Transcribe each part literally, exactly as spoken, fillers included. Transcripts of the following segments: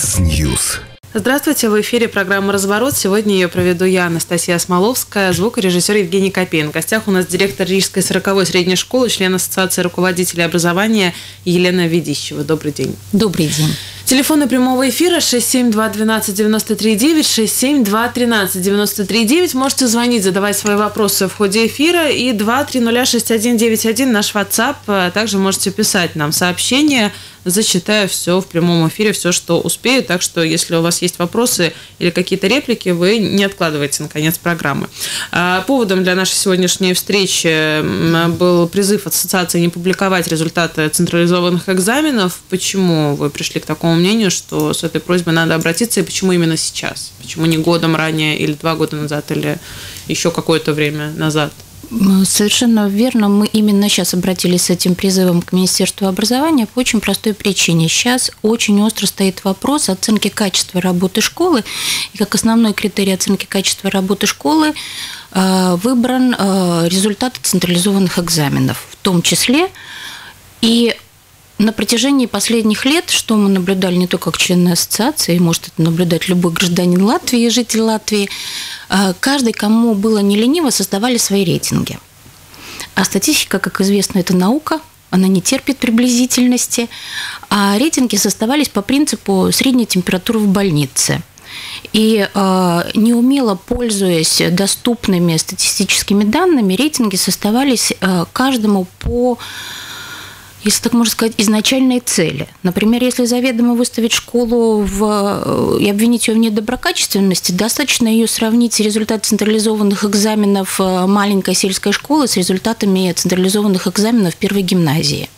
Яндекс.Ньюс. Здравствуйте, в эфире программа «Разворот». Сегодня ее проведу я, Анастасия Смоловская, звукорежиссер Евгений Копейн. В гостях у нас директор Рижской сороковой средней школы, член Ассоциации руководителей образования Елена Ведищева. Добрый день. Добрый день. Телефоны прямого эфира шесть семь два двенадцать девяносто три девять, шесть семь два тринадцать девяносто три девять. Можете звонить, задавать свои вопросы в ходе эфира. И два три ноль шесть один девять один наш WhatsApp. Также можете писать нам сообщения. Зачитаю все в прямом эфире, все, что успею. Так что, если у вас есть вопросы или какие-то реплики, вы не откладывайте на конец программы. Поводом для нашей сегодняшней встречи был призыв Ассоциации не публиковать результаты централизованных экзаменов. Почему вы пришли к такому мнению, что с этой просьбой надо обратиться, и почему именно сейчас? Почему не годом ранее, или два года назад, или еще какое-то время назад? Совершенно верно. Мы именно сейчас обратились с этим призывом к Министерству образования по очень простой причине. Сейчас очень остро стоит вопрос оценки качества работы школы. И как основной критерий оценки качества работы школы выбран результат централизованных экзаменов в том числе. И на протяжении последних лет, что мы наблюдали не только как члены ассоциации, может это наблюдать любой гражданин Латвии, житель Латвии, каждый, кому было не лениво, создавали свои рейтинги. А статистика, как известно, это наука, она не терпит приблизительности, а рейтинги создавались по принципу средней температуры в больнице. И э, неумело пользуясь доступными статистическими данными, рейтинги создавались э, каждому по, если так можно сказать, изначальной цели. Например, если заведомо выставить школу в, и обвинить ее в недоброкачественности, достаточно ее сравнить результаты централизованных экзаменов маленькой сельской школы с результатами централизованных экзаменов первой гимназии.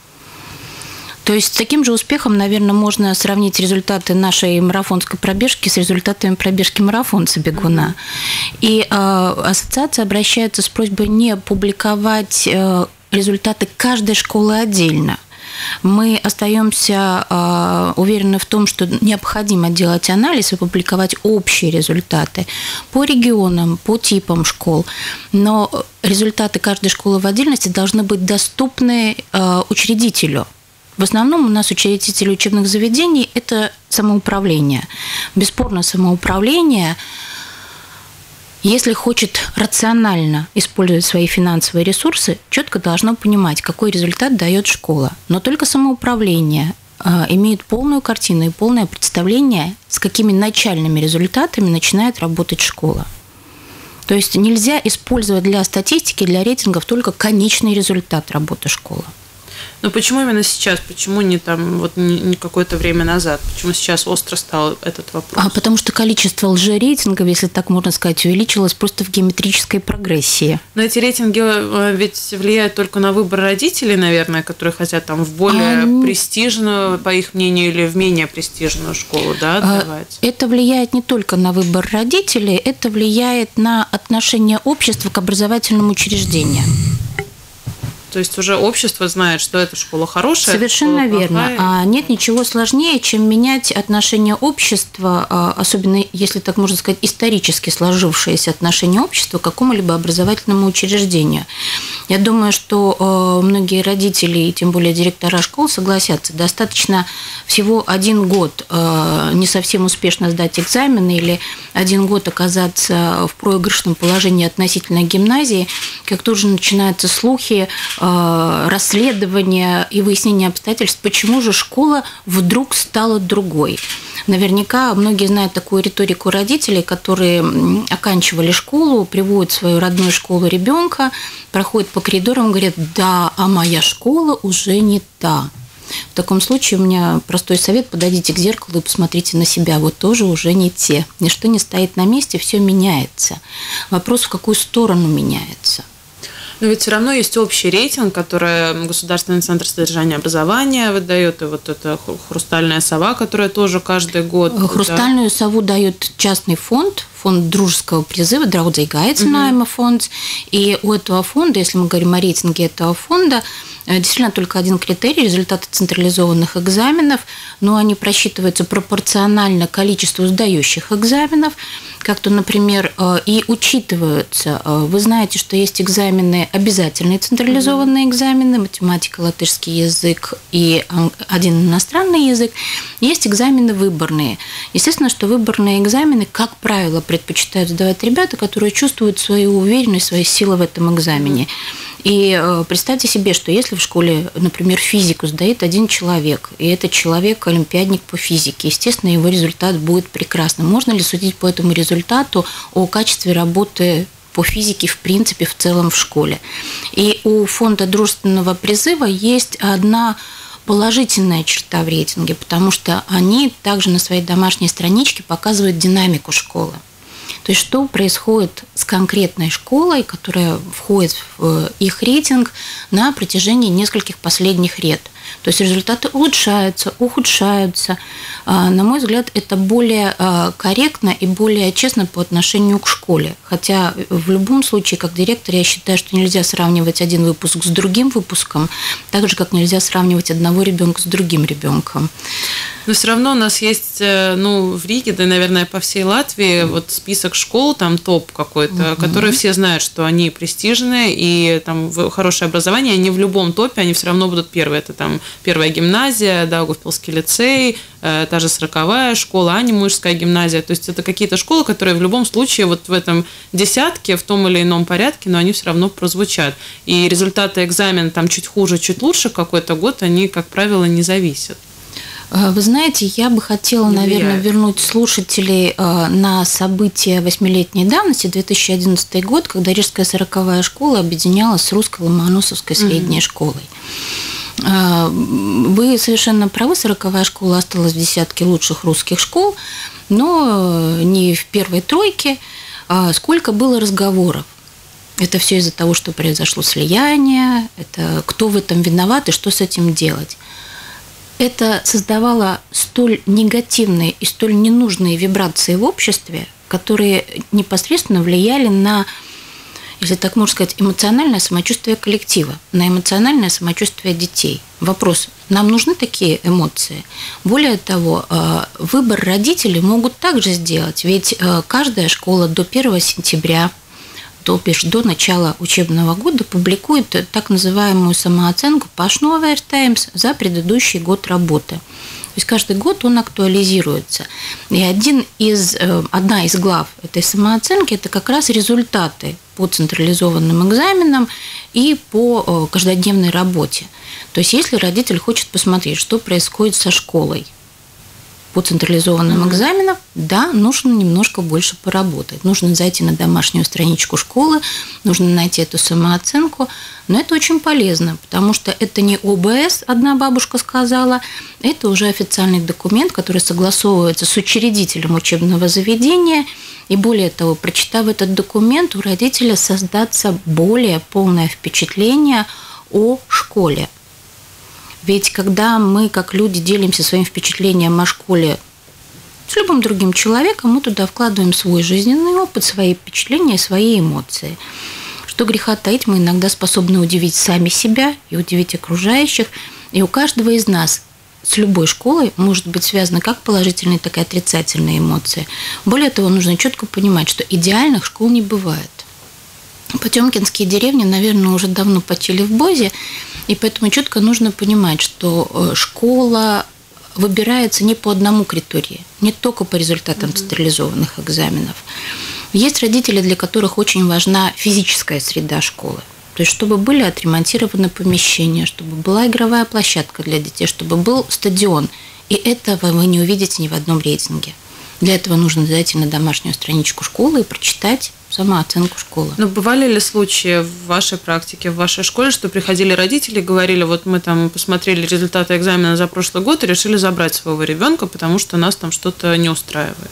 То есть с таким же успехом, наверное, можно сравнить результаты нашей марафонской пробежки с результатами пробежки марафонца-бегуна. И э, ассоциация обращается с просьбой не публиковать э, результаты каждой школы отдельно. Мы остаемся э, уверены в том, что необходимо делать анализ и публиковать общие результаты по регионам, по типам школ. Но результаты каждой школы в отдельности должны быть доступны э, учредителю. В основном у нас учредители учебных заведений – это самоуправление. Бесспорно, самоуправление, если хочет рационально использовать свои финансовые ресурсы, четко должно понимать, какой результат дает школа. Но только самоуправление имеет полную картину и полное представление, с какими начальными результатами начинает работать школа. То есть нельзя использовать для статистики, для рейтингов только конечный результат работы школы. Но почему именно сейчас? Почему не там вот не, не какое-то время назад? Почему сейчас остро стал этот вопрос? А потому что количество лжерейтингов, если так можно сказать, увеличилось просто в геометрической прогрессии. Но эти рейтинги ведь влияют только на выбор родителей, наверное, которые хотят там в более а, престижную, по их мнению, или в менее престижную школу, да, отдавать? Это влияет не только на выбор родителей, это влияет на отношение общества к образовательным учреждениям. То есть уже общество знает, что эта школа хорошая. Совершенно школа верно. плохая. А нет ничего сложнее, чем менять отношение общества, особенно, если так можно сказать, исторически сложившееся отношение общества к какому-либо образовательному учреждению. Я думаю, что многие родители, и тем более директора школ, согласятся. Достаточно всего один год не совсем успешно сдать экзамены или один год оказаться в проигрышном положении относительно гимназии, как тут же начинаются слухи, расследования и выяснения обстоятельств, почему же школа вдруг стала другой. Наверняка многие знают такую риторику родителей, которые оканчивали школу, приводят в свою родную школу ребенка, проходят по коридорам и говорят: да, а моя школа уже не та. В таком случае у меня простой совет: подойдите к зеркалу и посмотрите на себя, вот тоже уже не те. Ничто не стоит на месте, все меняется. Вопрос, в какую сторону меняется. Но ведь все равно есть общий рейтинг, который Государственный центр содержания образования выдает, и вот эта «Хрустальная сова», которая тоже каждый год… «Хрустальную да. сову» дает частный фонд, фонд дружеского призыва, Draudzīga aicinājuma фонд. И у этого фонда, если мы говорим о рейтинге этого фонда, действительно только один критерий – результаты централизованных экзаменов, но они просчитываются пропорционально количеству сдающих экзаменов, как-то, например, и учитываются. Вы знаете, что есть экзамены, обязательные централизованные экзамены, математика, латышский язык и один иностранный язык. Есть экзамены выборные. Естественно, что выборные экзамены, как правило, предпочитают сдавать ребята, которые чувствуют свою уверенность, свои силы в этом экзамене. И представьте себе, что если в школе, например, физику сдает один человек, и этот человек олимпиадник по физике, естественно, его результат будет прекрасным. Можно ли судить по этому результату о качестве работы по физике, в принципе, в целом в школе? И у фонда дружественного призыва есть одна положительная черта в рейтинге, потому что они также на своей домашней страничке показывают динамику школы. То есть, что происходит с конкретной школой, которая входит в их рейтинг на протяжении нескольких последних лет. То есть, результаты улучшаются, ухудшаются. На мой взгляд, это более корректно и более честно по отношению к школе. Хотя в любом случае, как директор, я считаю, что нельзя сравнивать один выпуск с другим выпуском, так же, как нельзя сравнивать одного ребенка с другим ребенком. Но все равно у нас есть, ну, в Риге, да, наверное, по всей Латвии вот список школ, там топ какой-то, mm-hmm. которые все знают, что они престижные и там хорошее образование, они в любом топе, они все равно будут первые. Это там первая гимназия, Даугавпилский лицей, э, та же сороковая школа, Анимуйская гимназия. То есть это какие-то школы, которые в любом случае вот в этом десятке, в том или ином порядке, но они все равно прозвучат. И результаты экзамена там чуть хуже, чуть лучше какой-то год, они, как правило, не зависят. Вы знаете, я бы хотела, наверное, вернуть слушателей на события восьмилетней давности, две тысячи одиннадцатый год, когда Рижская сороковая школа объединялась с Русской Ломоносовской средней mm-hmm. школой. Вы совершенно правы, сороковая школа осталась в десятке лучших русских школ, но не в первой тройке. Сколько было разговоров. Это все из-за того, что произошло слияние, это кто в этом виноват и что с этим делать. Это создавало столь негативные и столь ненужные вибрации в обществе, которые непосредственно влияли на, если так можно сказать, эмоциональное самочувствие коллектива, на эмоциональное самочувствие детей. Вопрос: нам нужны такие эмоции? Более того, выбор родителей могут также сделать, ведь каждая школа до первого сентября, то бишь до начала учебного года, публикует так называемую самооценку «Пашновертаймс» за предыдущий год работы. То есть каждый год он актуализируется. И один из, одна из глав этой самооценки – это как раз результаты по централизованным экзаменам и по каждодневной работе. То есть если родитель хочет посмотреть, что происходит со школой по централизованным mm-hmm. экзаменам, да, нужно немножко больше поработать. Нужно зайти на домашнюю страничку школы, нужно найти эту самооценку, но это очень полезно, потому что это не о бэ эс, одна бабушка сказала, это уже официальный документ, который согласовывается с учредителем учебного заведения, и более того, прочитав этот документ, у родителя создастся более полное впечатление о школе. Ведь когда мы, как люди, делимся своим впечатлением о школе с любым другим человеком, мы туда вкладываем свой жизненный опыт, свои впечатления, свои эмоции. Что греха таить, мы иногда способны удивить сами себя и удивить окружающих. И у каждого из нас с любой школой может быть связаны как положительные, так и отрицательные эмоции. Более того, нужно четко понимать, что идеальных школ не бывает. Потемкинские деревни, наверное, уже давно почили в бозе, и поэтому четко нужно понимать, что школа выбирается не по одному критерию, не только по результатам mm-hmm. централизованных экзаменов. Есть родители, для которых очень важна физическая среда школы. То есть, чтобы были отремонтированы помещения, чтобы была игровая площадка для детей, чтобы был стадион. И этого вы не увидите ни в одном рейтинге. Для этого нужно зайти на домашнюю страничку школы и прочитать самооценку школы. Но бывали ли случаи в вашей практике, в вашей школе, что приходили родители и говорили: вот мы там посмотрели результаты экзамена за прошлый год и решили забрать своего ребенка, потому что нас там что-то не устраивает?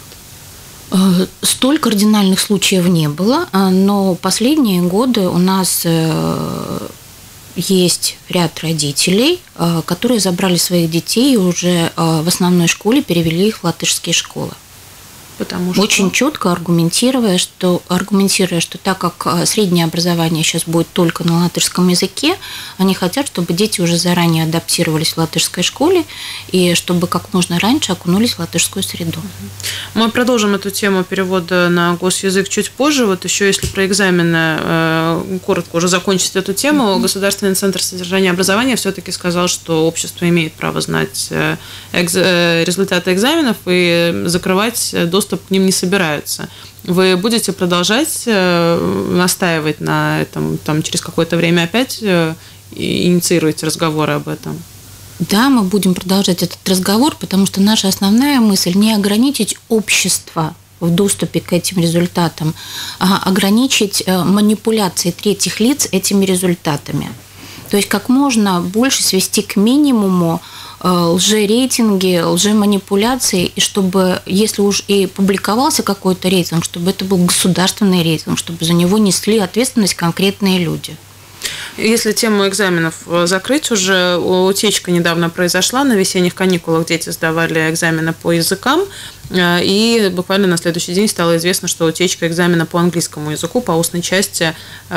Столь кардинальных случаев не было, но последние годы у нас есть ряд родителей, которые забрали своих детей и уже в основной школе перевели их в латышские школы. Потому что... Очень четко аргументируя, что, аргументируя, что так как среднее образование сейчас будет только на латышском языке, они хотят, чтобы дети уже заранее адаптировались в латышской школе и чтобы как можно раньше окунулись в латышскую среду. Мы продолжим эту тему перевода на госязык чуть позже. Вот еще если про экзамены, коротко уже закончить эту тему, mm-hmm. Государственный центр содержания образования все-таки сказал, что общество имеет право знать экз- результаты экзаменов и закрывать доступ к ним не собираются. Вы будете продолжать настаивать на этом, там, через какое-то время опять инициируете разговоры об этом? Да, мы будем продолжать этот разговор, потому что наша основная мысль не ограничить общество в доступе к этим результатам, а ограничить манипуляции третьих лиц этими результатами. То есть как можно больше свести к минимуму лжерейтинги, лжеманипуляции, и чтобы, если уж и публиковался какой-то рейтинг, чтобы это был государственный рейтинг, чтобы за него несли ответственность конкретные люди. Если тему экзаменов закрыть, уже утечка недавно произошла. На весенних каникулах дети сдавали экзамены по языкам, и буквально на следующий день стало известно, что утечка экзамена по английскому языку по устной части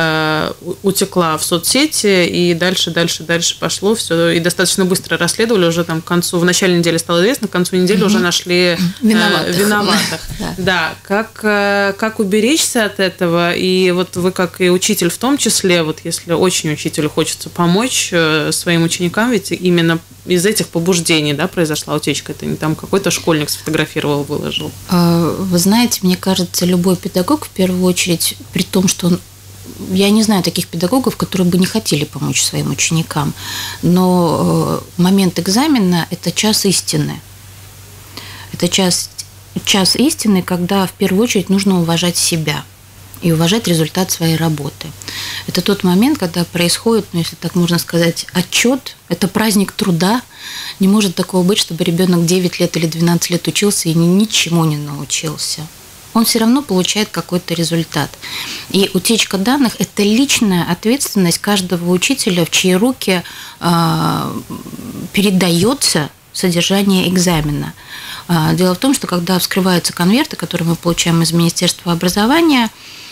утекла в соцсети, и дальше, дальше, дальше пошло все, и достаточно быстро расследовали, уже там к концу, в начале недели стало известно, к концу недели mm-hmm. уже нашли виноватых. виноватых. Да, да. Как, как уберечься от этого, и вот вы как и учитель в том числе, вот если очень учителю хочется помочь своим ученикам, ведь именно из этих побуждений, да, произошла утечка, это не там какой-то школьник сфотографировал, выложил. Вы знаете, мне кажется, любой педагог, в первую очередь, при том, что он, я не знаю таких педагогов, которые бы не хотели помочь своим ученикам, но момент экзамена – это час истины. Это час, час истины, когда в первую очередь нужно уважать себя и уважать результат своей работы. Это тот момент, когда происходит, ну, если так можно сказать, отчет, это праздник труда. Не может такого быть, чтобы ребенок девять лет или двенадцать лет учился и ничему не научился. Он все равно получает какой-то результат. И утечка данных – это личная ответственность каждого учителя, в чьи руки э, передается содержание экзамена. Дело в том, что когда вскрываются конверты, которые мы получаем из Министерства образования,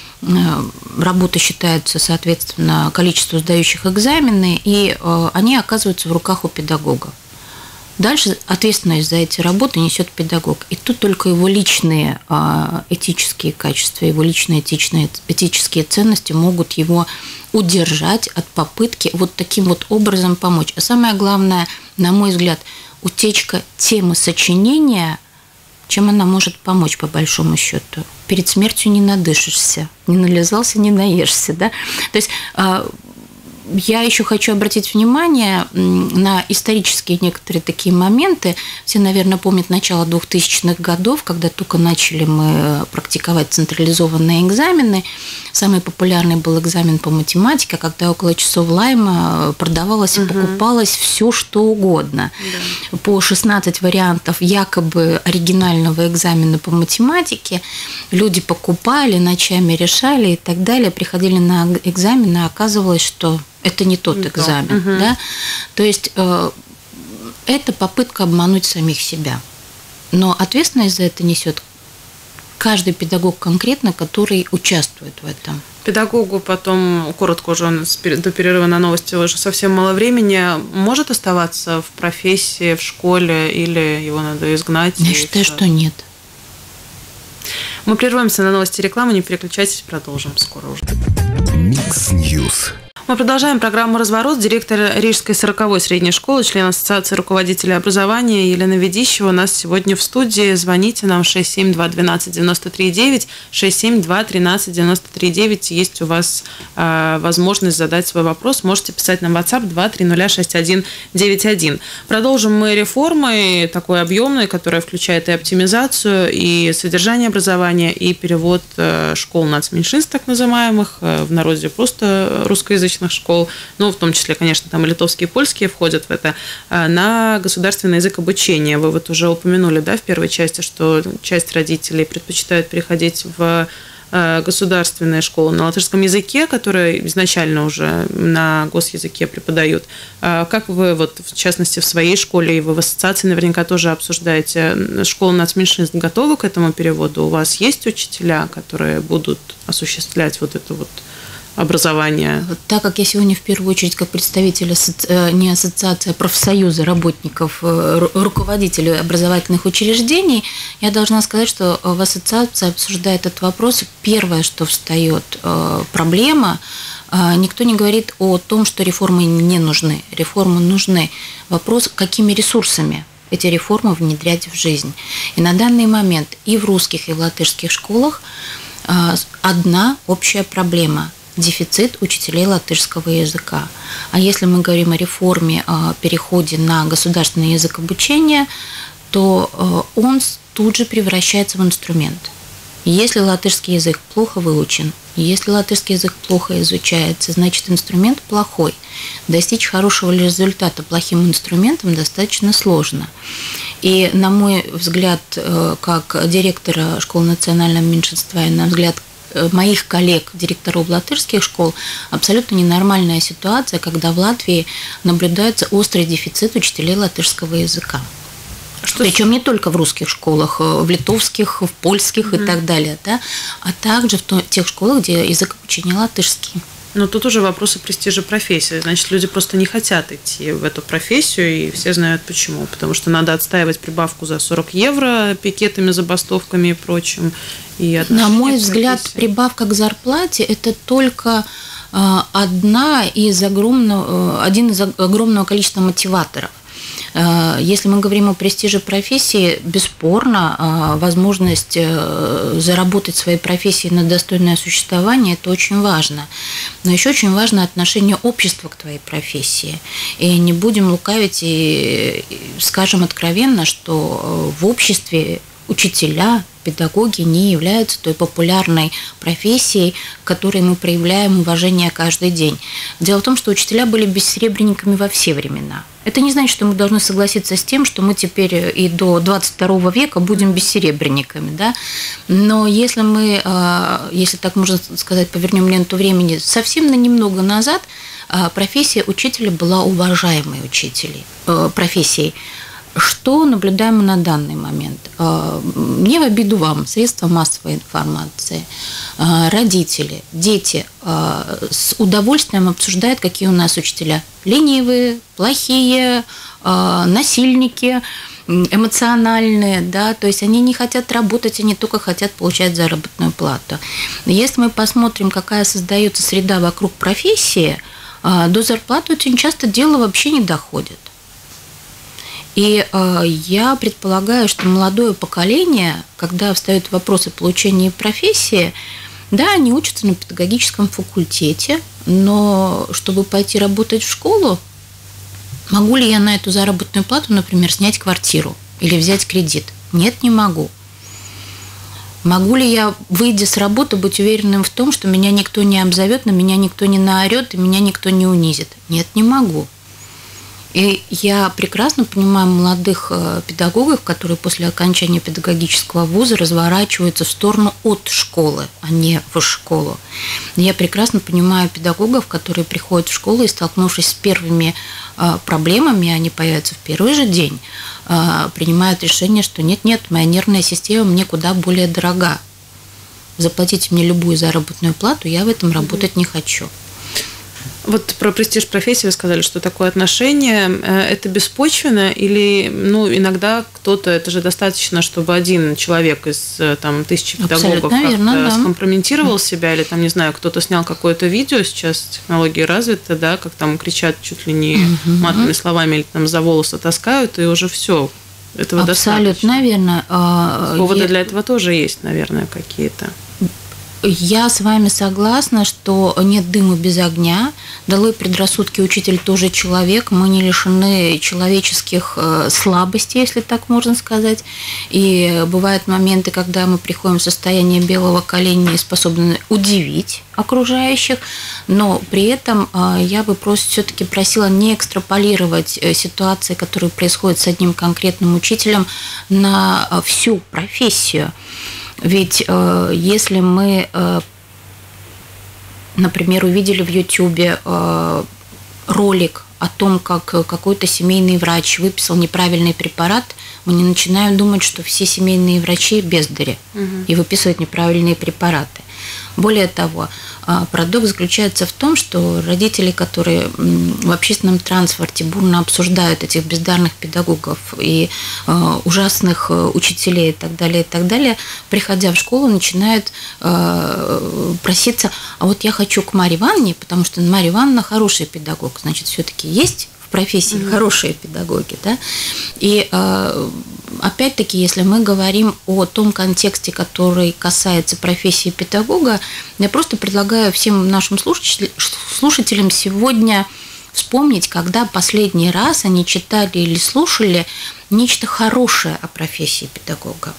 работа считается, соответственно, количеству сдающих экзамены, и они оказываются в руках у педагога. Дальше ответственность за эти работы несет педагог. И тут только его личные этические качества, его личные этичные, этические ценности могут его удержать от попытки вот таким вот образом помочь. А самое главное, на мой взгляд, утечка темы сочинения, чем она может помочь, по большому счету. Перед смертью не надышишься, не нализался, не наешься. Да? То есть я еще хочу обратить внимание на исторические некоторые такие моменты. Все, наверное, помнят начало двухтысячных годов, когда только начали мы практиковать централизованные экзамены. Самый популярный был экзамен по математике, когда около часов лайма продавалось и покупалось все, что угодно. Да. По шестнадцать вариантов якобы оригинального экзамена по математике люди покупали, ночами решали и так далее, приходили на экзамен, а оказывалось, что это не тот экзамен. Угу. Да? То есть э, это попытка обмануть самих себя. Но ответственность за это несет каждый педагог конкретно, который участвует в этом. Педагогу потом, коротко уже до перерыва на новости, уже совсем мало времени, может оставаться в профессии, в школе, или его надо изгнать? Я считаю, что нет. Мы прервемся на новости и рекламу, не переключайтесь, продолжим скоро уже. Микс Ньюс. Мы продолжаем программу «Разворот». Директор Рижской сороковой средней школы, член Ассоциации руководителей образования Елена Ведищева у нас сегодня в студии. Звоните нам шесть семь два двенадцать девяносто три девять, шесть семь два тринадцать девяносто три девять. Есть у вас э, возможность задать свой вопрос. Можете писать нам в WhatsApp два три ноль шесть один девять один. Продолжим мы реформой такой объемной, которая включает и оптимизацию, и содержание образования, и перевод э, школ нацменьшинств, так называемых, э, в народе просто русскоязычных школ, ну, в том числе, конечно, там и литовские, и польские входят в это, на государственный язык обучения. Вы вот уже упомянули, да, в первой части, что часть родителей предпочитают переходить в государственные школы на латышском языке, которые изначально уже на госязыке преподают. Как вы, вот, в частности, в своей школе, и вы в ассоциации наверняка тоже обсуждаете, школа нацменьшинств готова к этому переводу? У вас есть учителя, которые будут осуществлять вот это вот образования? Так как я сегодня в первую очередь как представитель асоци... не ассоциации, а профсоюза работников, руководителей образовательных учреждений, я должна сказать, что в ассоциации обсуждает этот вопрос. Первое, что встает, проблема. Никто не говорит о том, что реформы не нужны. Реформы нужны. Вопрос, какими ресурсами эти реформы внедрять в жизнь. И на данный момент и в русских, и в латышских школах одна общая проблема – дефицит учителей латышского языка. А если мы говорим о реформе, о переходе на государственный язык обучения, то он тут же превращается в инструмент. Если латышский язык плохо выучен, если латышский язык плохо изучается, значит инструмент плохой. Достичь хорошего результата плохим инструментом достаточно сложно. И, на мой взгляд, как директора школы национального меньшинства, и на взгляд моих коллег, директоров латышских школ, абсолютно ненормальная ситуация, когда в Латвии наблюдается острый дефицит учителей латышского языка. Что Причем не только в русских школах, в литовских, в польских mm-hmm. и так далее, да, а также в тех школах, где язык обучения латышский. Но тут уже вопросы престижа профессии. Значит, люди просто не хотят идти в эту профессию, и все знают почему. Потому что надо отстаивать прибавку за сорок евро пикетами, забастовками и прочим. И на мой взгляд, прибавка к зарплате – это только одна из огромного, один из огромного количества мотиваторов. Если мы говорим о престиже профессии, бесспорно, возможность заработать в своей профессии на достойное существование – это очень важно. Но еще очень важно отношение общества к твоей профессии. И не будем лукавить и скажем откровенно, что в обществе учителя, педагоги не являются той популярной профессией, к которой мы проявляем уважение каждый день. Дело в том, что учителя были бессеребренниками во все времена. Это не значит, что мы должны согласиться с тем, что мы теперь и до двадцать второго века будем бессеребренниками. Да? Но если мы, если так можно сказать, повернем ленту времени совсем на немного назад, профессия учителя была уважаемой учителей, профессией. Что наблюдаем мы на данный момент? Не в обиду вам, средства массовой информации, родители, дети с удовольствием обсуждают, какие у нас учителя ленивые, плохие, насильники, эмоциональные, да, то есть они не хотят работать, они только хотят получать заработную плату. Если мы посмотрим, какая создается среда вокруг профессии, до зарплаты очень часто дело вообще не доходит. И э, я предполагаю, что молодое поколение, когда встают вопросы получения профессии, да, они учатся на педагогическом факультете, но чтобы пойти работать в школу, могу ли я на эту заработную плату, например, снять квартиру или взять кредит? Нет, не могу. Могу ли я, выйдя с работы, быть уверенным в том, что меня никто не обзовет, на меня никто не наорет и меня никто не унизит? Нет, не могу. И я прекрасно понимаю молодых педагогов, которые после окончания педагогического вуза разворачиваются в сторону от школы, а не в школу. Я прекрасно понимаю педагогов, которые приходят в школу и, столкнувшись с первыми проблемами, они появятся в первый же день, принимают решение, что нет-нет, моя нервная система мне куда более дорога. Заплатите мне любую заработную плату, я в этом работать не хочу. Вот про престиж профессии вы сказали, что такое отношение, это беспочвенно или, ну, иногда кто-то, это же достаточно, чтобы один человек из там тысячи педагогов как-то да. скомпрометировал себя, или там, не знаю, кто-то снял какое-то видео, сейчас технологии развиты, да, как там кричат чуть ли не матными словами или там за волосы таскают, и уже все. Этого абсолютно достаточно. Верно. Поводы я... для этого тоже есть, наверное, какие-то. Я с вами согласна, что нет дыма без огня. Долой предрассудки, учитель тоже человек. Мы не лишены человеческих слабостей, если так можно сказать. И бывают моменты, когда мы приходим в состояние белого коленя и способны удивить окружающих. Но при этом я бы просто все-таки просила не экстраполировать ситуации, которые происходят с одним конкретным учителем, на всю профессию. Ведь э, если мы, э, например, увидели в Ютубе э, ролик о том, как какой-то семейный врач выписал неправильный препарат, мы не начинаем думать, что все семейные врачи бездари угу. и выписывают неправильные препараты. Более того, парадокс заключается в том, что родители, которые в общественном транспорте бурно обсуждают этих бездарных педагогов и ужасных учителей и так далее, и так далее, приходя в школу, начинают проситься: а вот я хочу к Марье Ивановне, потому что Марья Ивановна хороший педагог, значит, все-таки есть профессии mm-hmm. хорошие педагоги, да, и э, опять-таки, если мы говорим о том контексте, который касается профессии педагога, я просто предлагаю всем нашим слушателям сегодня вспомнить, когда последний раз они читали или слушали нечто хорошее о профессии педагога.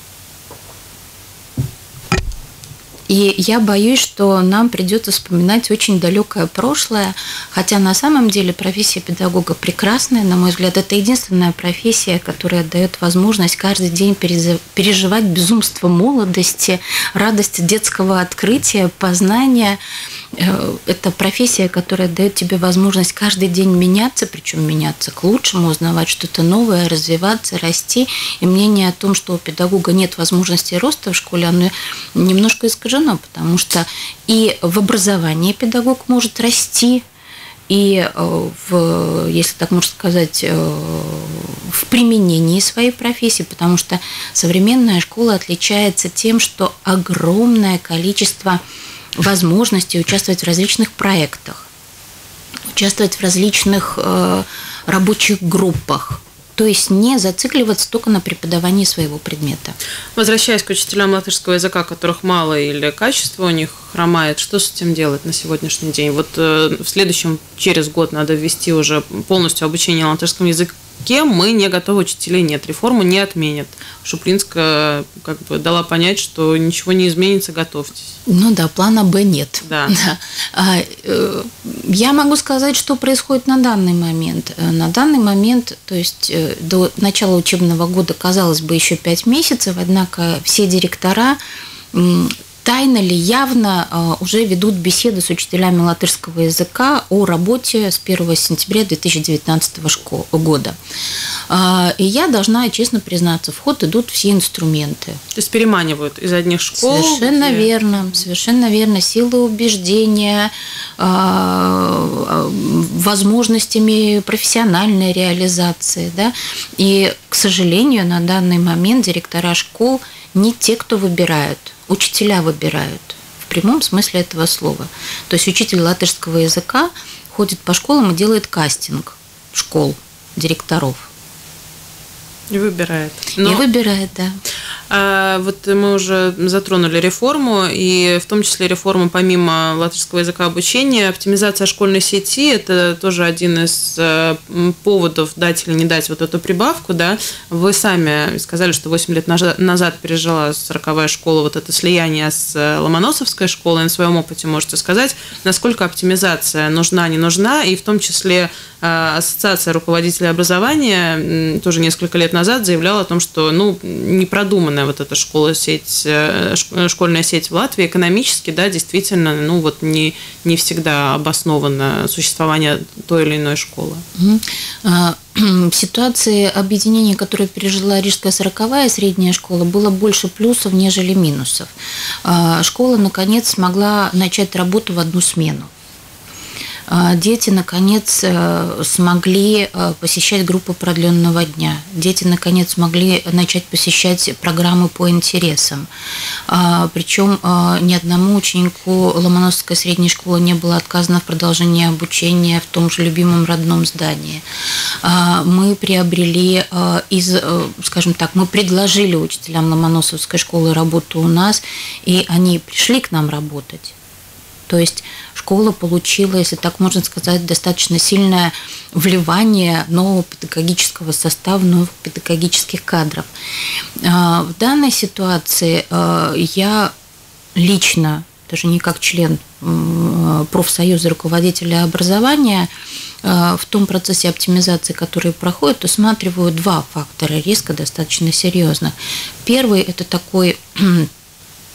И я боюсь, что нам придется вспоминать очень далекое прошлое, хотя на самом деле профессия педагога прекрасная, на мой взгляд, это единственная профессия, которая дает возможность каждый день переживать безумство молодости, радость детского открытия, познания. Это профессия, которая дает тебе возможность каждый день меняться, причем меняться к лучшему, узнавать что-то новое, развиваться, расти. И мнение о том, что у педагога нет возможности роста в школе, оно немножко искажено, потому что и в образовании педагог может расти, и в, если так можно сказать, в применении своей профессии, потому что современная школа отличается тем, что огромное количество возможности участвовать в различных проектах, участвовать в различных э, рабочих группах, то есть не зацикливаться только на преподавании своего предмета. Возвращаясь к учителям латышского языка, которых мало или качество у них хромает, что с этим делать на сегодняшний день? Вот э, в следующем, через год надо ввести уже полностью обучение на латышском языке. Мы не готовы, учителей нет, реформу не отменят. Шуплинская как бы дала понять, что ничего не изменится, готовьтесь. Ну да, плана Б нет. Да. Да. Я могу сказать, что происходит на данный момент. На данный момент, то есть до начала учебного года, казалось бы, еще пять месяцев, однако все директора тайно ли, явно уже ведут беседы с учителями латышского языка о работе с первого сентября две тысячи девятнадцатого года. И я должна честно признаться, в ход идут все инструменты. То есть переманивают из одних школ? Совершенно где... верно, совершенно верно. Силы убеждения, возможностями профессиональной реализации. Да? И, к сожалению, на данный момент директора школ не те, кто выбирают. Учителя выбирают в прямом смысле этого слова. То есть учитель латышского языка ходит по школам и делает кастинг школ, директоров. И выбирает. Но... И выбирает, да. А вот мы уже затронули реформу, и в том числе реформу помимо латышского языка обучения, оптимизация школьной сети – это тоже один из поводов дать или не дать вот эту прибавку. Да? Вы сами сказали, что восемь лет назад пережила сороковая школа вот это слияние с Ломоносовской школой. На своем опыте можете сказать, насколько оптимизация нужна, не нужна, и в том числе Ассоциация руководителей образования тоже несколько лет назад заявляла о том, что ну, непродуманная вот эта школа, сеть, школьная сеть в Латвии экономически, да, действительно, ну вот не, не всегда обосновано существование той или иной школы. В ситуации объединения, которое пережила Рижская сороковая средняя школа, было больше плюсов, нежели минусов. Школа, наконец, смогла начать работу в одну смену. Дети, наконец, смогли посещать группы продленного дня. Дети, наконец, смогли начать посещать программы по интересам. Причем ни одному ученику Ломоносовской средней школы не было отказано в продолжении обучения в том же любимом родном здании. Мы приобрели из, скажем так, мы предложили учителям Ломоносовской школы работу у нас, и они пришли к нам работать. То есть школа получила, если так можно сказать, достаточно сильное вливание нового педагогического состава, новых педагогических кадров. В данной ситуации я лично, даже не как член профсоюза руководителей образования, в том процессе оптимизации, который проходит, усматриваю два фактора риска достаточно серьезных. Первый – это такой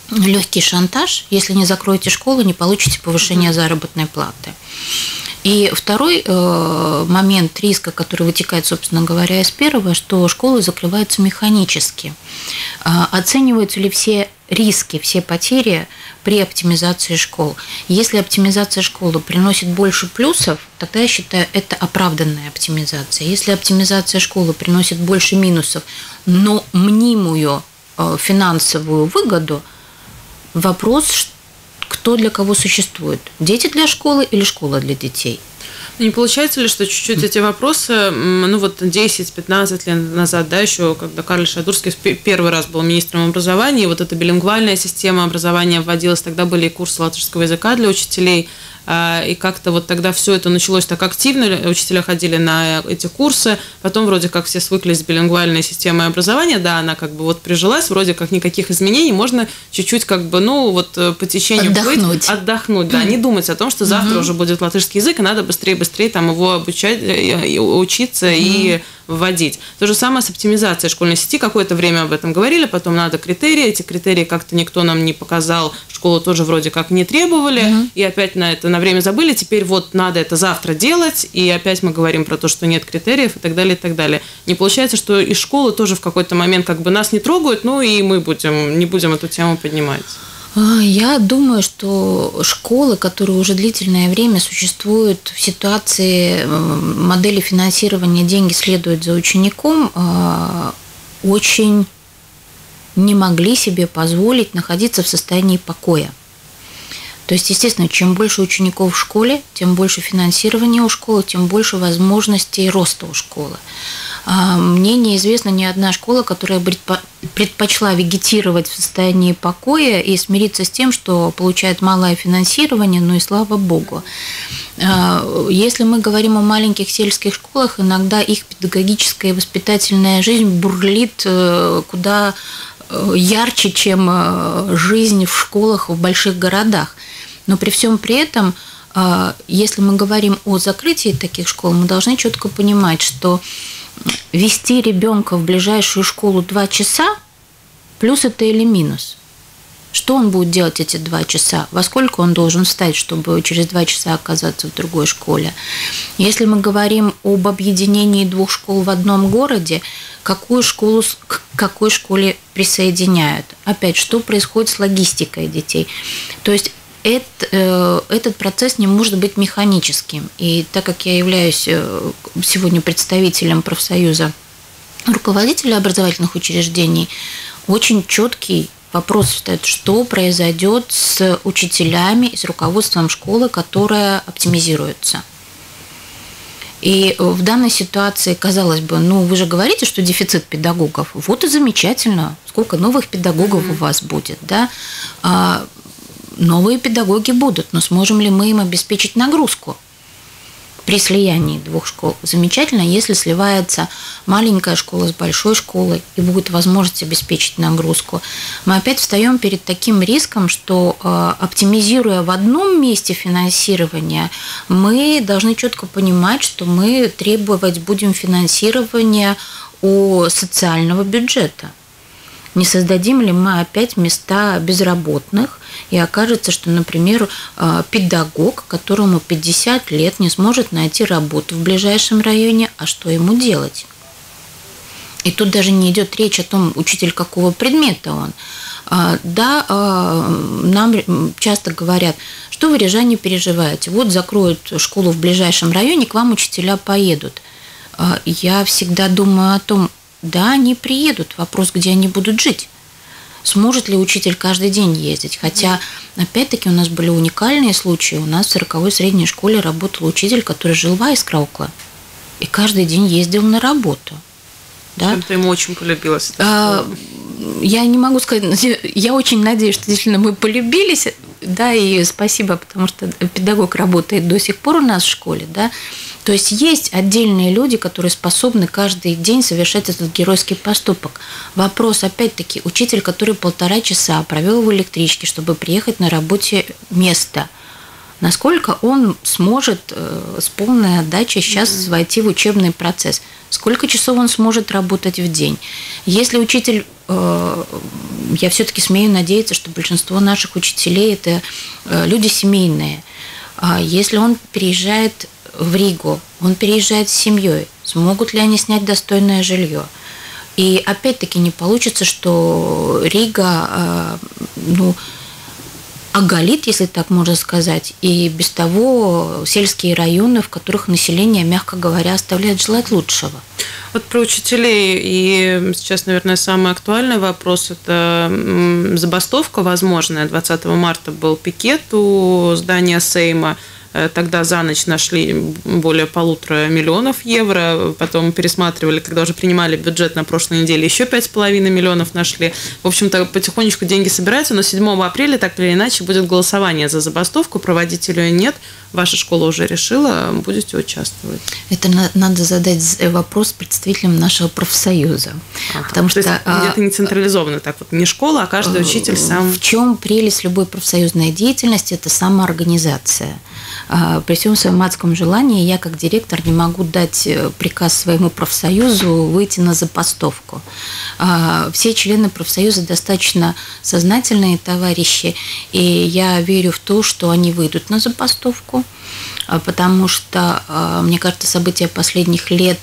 легкий шантаж: если не закроете школу, не получите повышение заработной платы. И второй э, момент риска, который вытекает, собственно говоря, из первого, что школы закрываются механически. Э, оцениваются ли все риски, все потери при оптимизации школ? Если оптимизация школы приносит больше плюсов, тогда я считаю, это оправданная оптимизация. Если оптимизация школы приносит больше минусов, но мнимую э, финансовую выгоду, вопрос, кто для кого существует? Дети для школы или школа для детей? Не получается ли, что чуть-чуть эти вопросы, ну вот десять-пятнадцать лет назад, да, еще когда Карл Шадурский первый раз был министром образования, вот эта билингвальная система образования вводилась, тогда были и курсы латышского языка для учителей, и как-то вот тогда все это началось так активно, учителя ходили на эти курсы, потом вроде как все свыклись с билингвальной системой образования, да, она как бы вот прижилась, вроде как никаких изменений, можно чуть-чуть как бы, ну вот по течению отдохнуть, быть, отдохнуть, да, не думать о том, что завтра угу. уже будет латышский язык, и надо быстрее-быстрее там его обучать, учиться угу. и вводить. То же самое с оптимизацией школьной сети. Какое-то время об этом говорили, потом надо критерии. Эти критерии как-то никто нам не показал, школу тоже вроде как не требовали, mm-hmm. и опять на это на время забыли. Теперь вот надо это завтра делать, и опять мы говорим про то, что нет критериев и так далее, и так далее. Не получается, что и школы тоже в какой-то момент как бы нас не трогают, ну и мы будем, не будем эту тему поднимать. Я думаю, что школы, которые уже длительное время существуют в ситуации модели финансирования «деньги следуют за учеником», очень не могли себе позволить находиться в состоянии покоя. То есть, естественно, чем больше учеников в школе, тем больше финансирования у школы, тем больше возможностей роста у школы. Мне неизвестна ни одна школа, которая предпочла вегетировать в состоянии покоя и смириться с тем, что получает малое финансирование, ну и слава богу. Если мы говорим о маленьких сельских школах, иногда их педагогическая и воспитательная жизнь бурлит куда ярче, чем жизнь в школах в больших городах. Но при всем при этом, если мы говорим о закрытии таких школ, мы должны четко понимать, что вести ребенка в ближайшую школу два часа, плюс это или минус. Что он будет делать эти два часа? Во сколько он должен встать, чтобы через два часа оказаться в другой школе? Если мы говорим об объединении двух школ в одном городе, какую школу к какой школе присоединяют? Опять, что происходит с логистикой детей? То есть этот процесс не может быть механическим. И так как я являюсь сегодня представителем профсоюза руководителей образовательных учреждений, очень четкий вопрос встает, что произойдет с учителями и с руководством школы, которая оптимизируется. И в данной ситуации, казалось бы, ну вы же говорите, что дефицит педагогов. Вот и замечательно, сколько новых педагогов mm-hmm. у вас будет, да? Новые педагоги будут, но сможем ли мы им обеспечить нагрузку при слиянии двух школ? Замечательно, если сливается маленькая школа с большой школой и будет возможность обеспечить нагрузку. Мы опять встаем перед таким риском, что оптимизируя в одном месте финансирование, мы должны четко понимать, что мы требовать будем финансирования у социального бюджета. Не создадим ли мы опять места безработных, и окажется, что, например, педагог, которому пятьдесят лет, не сможет найти работу в ближайшем районе, а что ему делать? И тут даже не идет речь о том, учитель какого предмета он. Да, нам часто говорят, что вы, рижане, переживаете. Вот закроют школу в ближайшем районе, к вам учителя поедут. Я всегда думаю о том, да, они приедут. Вопрос, где они будут жить. Сможет ли учитель каждый день ездить? Хотя, опять-таки, у нас были уникальные случаи. У нас в сороковой средней школе работал учитель, который жил в Айскраукла. И каждый день ездил на работу. Да? Чем-то ему очень полюбилось. А, я не могу сказать, я очень надеюсь, что действительно мы полюбились. Да, и спасибо, потому что педагог работает до сих пор у нас в школе, да. То есть есть отдельные люди, которые способны каждый день совершать этот геройский поступок. Вопрос, опять-таки, учитель, который полтора часа провел в электричке, чтобы приехать на работе место, насколько он сможет с полной отдачей сейчас mm-hmm. войти в учебный процесс, сколько часов он сможет работать в день. Если учитель я все-таки смею надеяться, что большинство наших учителей – это люди семейные. Если он переезжает в Ригу, он переезжает с семьей, смогут ли они снять достойное жилье? И опять-таки не получится, что Рига, ну, оголит, если так можно сказать, и без того сельские районы, в которых население, мягко говоря, оставляет желать лучшего. Вот про учителей, и сейчас, наверное, самый актуальный вопрос – это забастовка возможная. двадцатого марта был пикет у здания Сейма. Тогда за ночь нашли более полутора миллионов евро, потом пересматривали, когда уже принимали бюджет на прошлой неделе, еще пять с половиной миллионов нашли. В общем-то, потихонечку деньги собираются, но седьмого апреля, так или иначе, будет голосование за забастовку, проводить ее нет. Ваша школа уже решила, будете участвовать. Это надо задать вопрос представителям нашего профсоюза. Ага. Потому То что есть, где-то не централизованно, так вот, не школа, а каждый учитель сам. В чем прелесть любой профсоюзной деятельности? Это самоорганизация. При всем своем адском желании я, как директор, не могу дать приказ своему профсоюзу выйти на забастовку. Все члены профсоюза достаточно сознательные товарищи, и я верю в то, что они выйдут на забастовку, потому что, мне кажется, события последних лет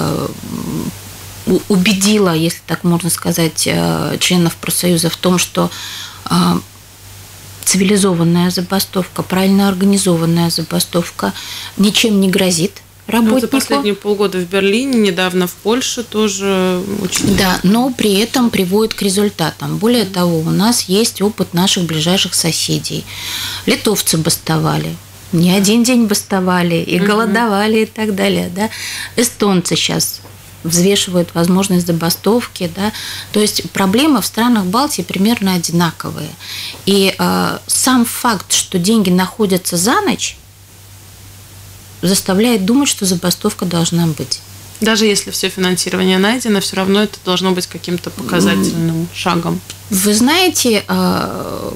убедило, если так можно сказать, членов профсоюза в том, что цивилизованная забастовка, правильно организованная забастовка ничем не грозит работнику. Ну, за последние полгода в Берлине, недавно в Польше тоже очень... Да, но при этом приводит к результатам. Более того, у нас есть опыт наших ближайших соседей. Литовцы бастовали. Не один день бастовали, и голодовали, и так далее. Да? Эстонцы сейчас взвешивают возможность забастовки, да, то есть проблемы в странах Балтии примерно одинаковые. И э, сам факт, что деньги находятся за ночь, заставляет думать, что забастовка должна быть. Даже если все финансирование найдено, все равно это должно быть каким-то показательным шагом. Вы знаете, э,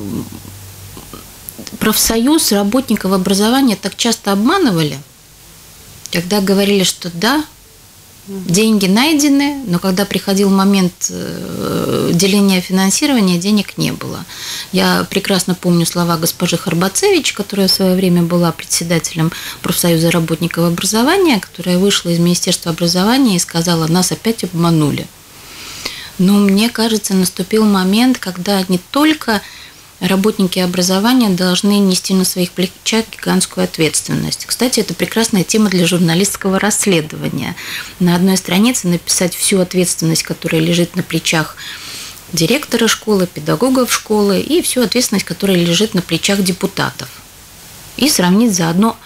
профсоюз работников образования так часто обманывали, когда говорили, что да, деньги найдены, но когда приходил момент деления финансирования, денег не было. Я прекрасно помню слова госпожи Харбацевич, которая в свое время была председателем профсоюза работников образования, которая вышла из Министерства образования и сказала: нас опять обманули. Но мне кажется, наступил момент, когда не только работники образования должны нести на своих плечах гигантскую ответственность. Кстати, это прекрасная тема для журналистского расследования. На одной странице написать всю ответственность, которая лежит на плечах директора школы, педагогов школы, и всю ответственность, которая лежит на плечах депутатов. И сравнить заодно,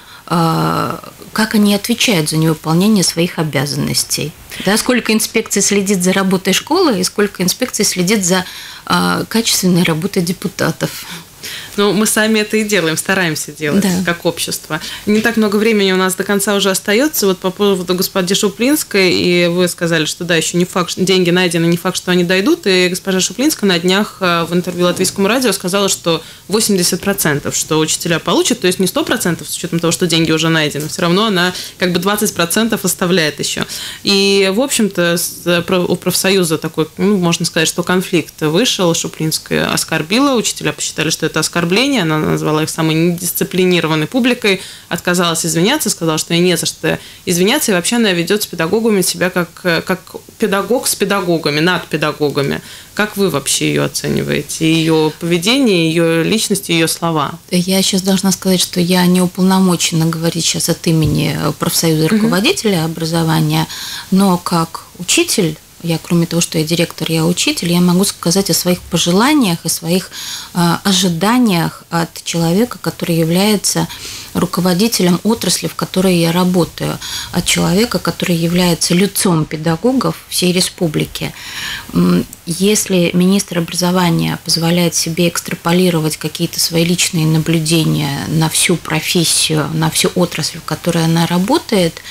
как они отвечают за невыполнение своих обязанностей. Да, сколько инспекций следит за работой школы и сколько инспекций следит за э, качественной работой депутатов. Ну, мы сами это и делаем, стараемся делать, да, как общество. Не так много времени у нас до конца уже остается. Вот по поводу госпожи Шуплинской, и вы сказали, что да, еще не факт, что деньги найдены, не факт, что они дойдут. И госпожа Шуплинская на днях в интервью Латвийскому радио сказала, что восемьдесят процентов, что учителя получат, то есть не сто процентов, с учетом того, что деньги уже найдены, все равно она как бы двадцать процентов оставляет еще. И, в общем-то, у профсоюза такой, ну, можно сказать, что конфликт вышел. Шуплинская оскорбила, учителя посчитали, что это оскорбление. Она назвала их самой недисциплинированной публикой, отказалась извиняться, сказала, что ей не за что извиняться, и вообще она ведет с педагогами себя как, как педагог с педагогами, над педагогами. Как вы вообще ее оцениваете? Ее поведение, ее личность, ее слова? Я сейчас должна сказать, что я не уполномочена говорить сейчас от имени профсоюза руководителя образования, но как учитель, я, кроме того, что я директор, я учитель, я могу сказать о своих пожеланиях, о своих э, ожиданиях от человека, который является руководителем отрасли, в которой я работаю, от человека, который является лицом педагогов всей республики. Если министр образования позволяет себе экстраполировать какие-то свои личные наблюдения на всю профессию, на всю отрасль, в которой она работает,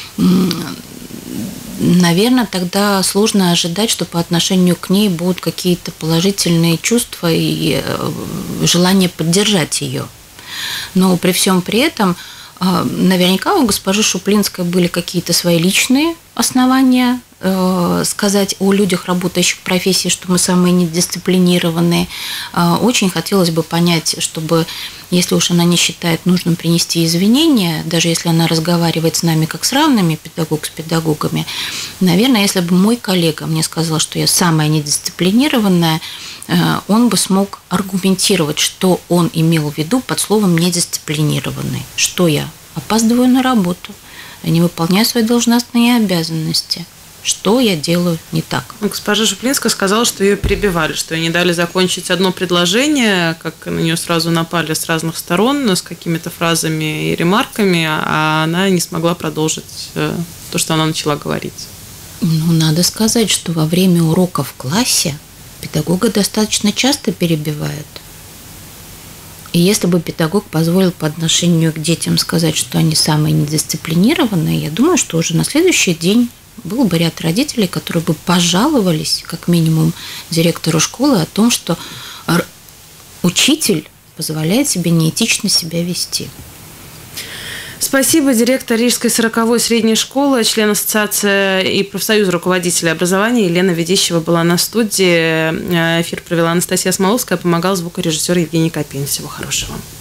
наверное, тогда сложно ожидать, что по отношению к ней будут какие-то положительные чувства и желание поддержать ее. Но при всем при этом, наверняка у госпожи Шуплинской были какие-то свои личные основания э, сказать о людях, работающих в профессии, что мы самые недисциплинированные. Э, очень хотелось бы понять, чтобы, если уж она не считает нужным принести извинения, даже если она разговаривает с нами как с равными, педагог с педагогами, наверное, если бы мой коллега мне сказал, что я самая недисциплинированная, э, он бы смог аргументировать, что он имел в виду под словом «недисциплинированный». Что я? Опаздываю на работу, не выполняю свои должностные обязанности. Что я делаю не так? Госпожа Жуплинская сказала, что ее перебивали, что ей не дали закончить одно предложение, как на нее сразу напали с разных сторон, с какими-то фразами и ремарками, а она не смогла продолжить то, что она начала говорить. Ну, надо сказать, что во время урока в классе педагога достаточно часто перебивают. И если бы педагог позволил по отношению к детям сказать, что они самые недисциплинированные, я думаю, что уже на следующий день был бы ряд родителей, которые бы пожаловались, как минимум, директору школы о том, что учитель позволяет себе неэтично себя вести. Спасибо. Директор Рижской сороковой средней школы, член Ассоциации и профсоюза руководителей образования Елена Ведищева была на студии. Эфир провела Анастасия Смоловская, помогал звукорежиссер Евгений Копин. Всего хорошего.